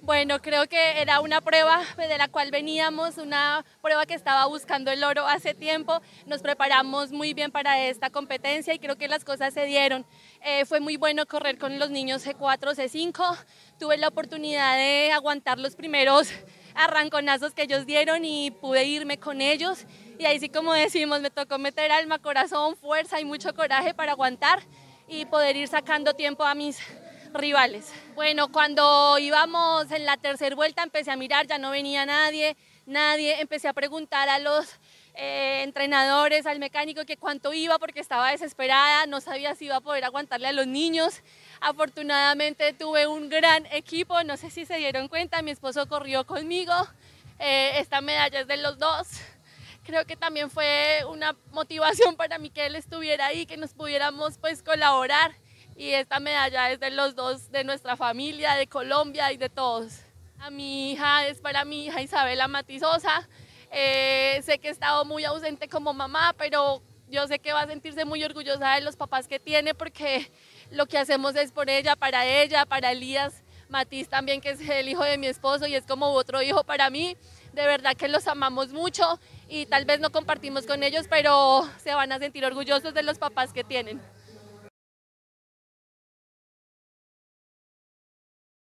Bueno, creo que era una prueba de la cual veníamos, una prueba que estaba buscando el oro hace tiempo. Nos preparamos muy bien para esta competencia y creo que las cosas se dieron. Fue muy bueno correr con los niños C4, C5. Tuve la oportunidad de aguantar los primeros arranconazos que ellos dieron y pude irme con ellos. Y ahí sí, como decimos, me tocó meter alma, corazón, fuerza y mucho coraje para aguantar y poder ir sacando tiempo a mis rivales. Bueno, cuando íbamos en la tercera vuelta empecé a mirar, ya no venía nadie, empecé a preguntar a los entrenadores, al mecánico que cuánto iba porque estaba desesperada, no sabía si iba a poder aguantarle a los niños. Afortunadamente tuve un gran equipo, no sé si se dieron cuenta, mi esposo corrió conmigo, esta medalla es de los dos. Creo que también fue una motivación para mí que él estuviera ahí, que nos pudiéramos pues colaborar. Y esta medalla es de los dos, de nuestra familia, de Colombia y de todos. A mi hija es para mi hija Isabela Matizosa. Sé que he estado muy ausente como mamá, pero yo sé que va a sentirse muy orgullosa de los papás que tiene porque lo que hacemos es por ella, para Elías Matiz también, que es el hijo de mi esposo y es como otro hijo para mí. De verdad que los amamos mucho y tal vez no compartimos con ellos, pero se van a sentir orgullosos de los papás que tienen.